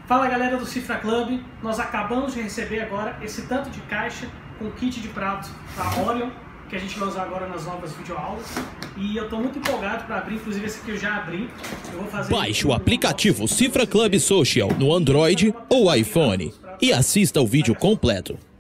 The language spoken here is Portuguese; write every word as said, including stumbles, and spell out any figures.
Fala galera do Cifra Club, nós acabamos de receber agora esse tanto de caixa com kit de prato da Orion, que a gente vai usar agora nas novas videoaulas. E eu estou muito empolgado para abrir, inclusive esse aqui eu já abri. Eu vou fazer Baixe o aplicativo Cifra Club Social no Android ou iPhone e assista o vídeo completo.